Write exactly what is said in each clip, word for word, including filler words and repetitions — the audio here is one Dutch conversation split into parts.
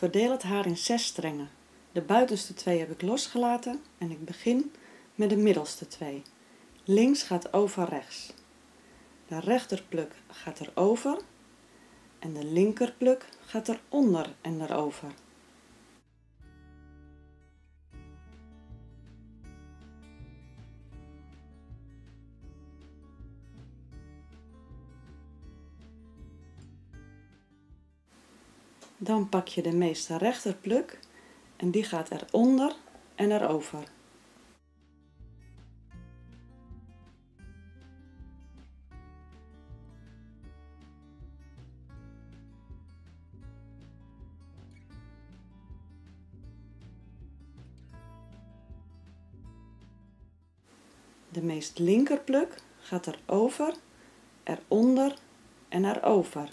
Verdeel het haar in zes strengen. De buitenste twee heb ik losgelaten en ik begin met de middelste twee. Links gaat over rechts. De rechterpluk gaat erover en de linkerpluk gaat eronder en erover. Dan pak je de meeste rechterpluk en die gaat eronder en erover. De meest linkerpluk gaat erover, eronder en erover.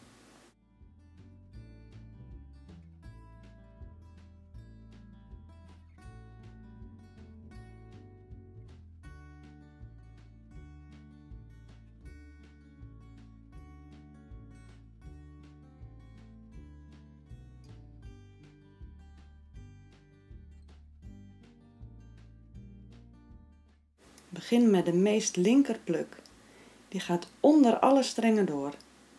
Begin met de meest linkerpluk. Die gaat onder alle strengen door.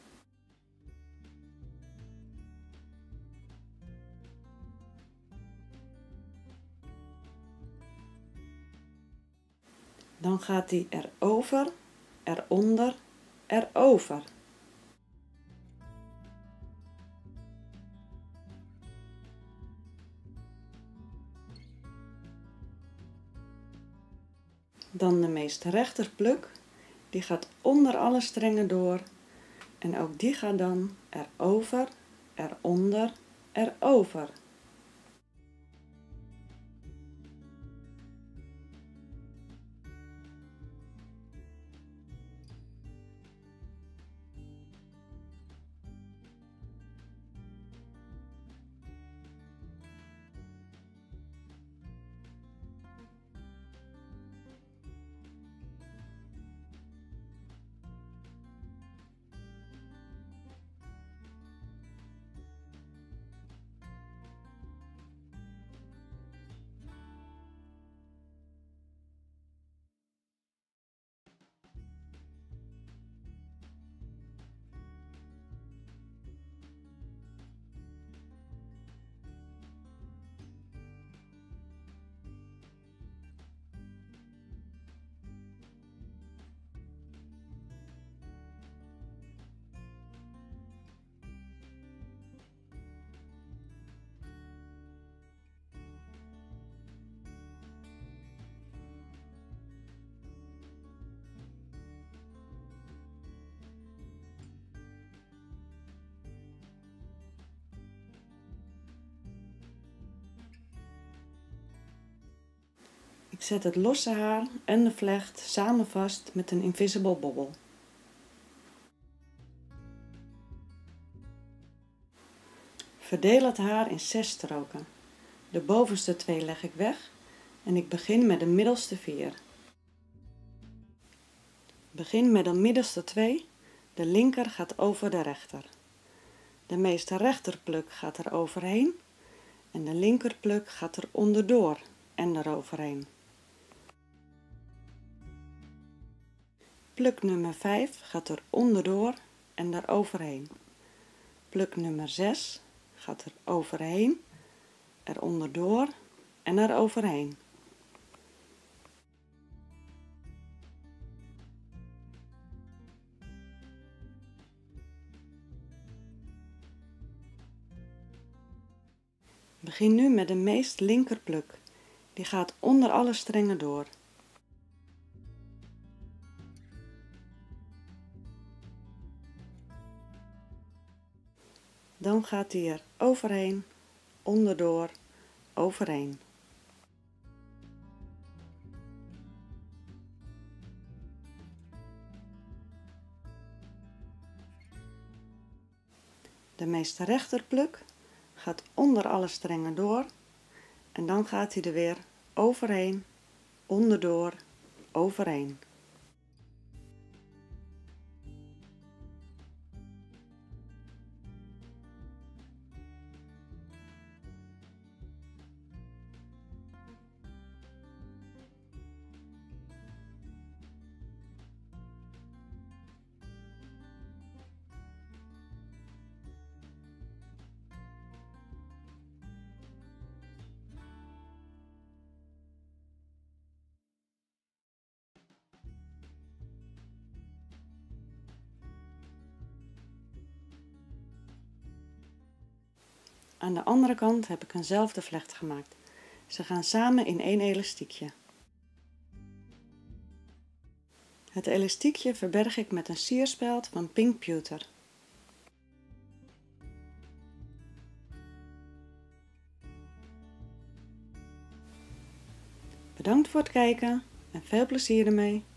Dan gaat die erover, eronder, erover. Dan de meest rechterpluk, die gaat onder alle strengen door en ook die gaat dan erover, eronder, erover. Ik zet het losse haar en de vlecht samen vast met een invisible bobbel. Verdeel het haar in zes stroken. De bovenste twee leg ik weg en ik begin met de middelste vier. Begin met de middelste twee, de linker gaat over de rechter. De meeste rechterpluk gaat er overheen en de linkerpluk gaat er onderdoor en eroverheen. Pluk nummer vijf gaat er onderdoor en eroverheen. Pluk nummer zes gaat er overheen, er onderdoor en eroverheen. Begin nu met de meest linkerpluk. Die gaat onder alle strengen door. Dan gaat die er overheen, onderdoor, overheen. De meest rechterpluk gaat onder alle strengen door en dan gaat hij er weer overheen, onderdoor, overheen. Aan de andere kant heb ik eenzelfde vlecht gemaakt. Ze gaan samen in één elastiekje. Het elastiekje verberg ik met een sierspeld van Pink Pewter. Bedankt voor het kijken en veel plezier ermee!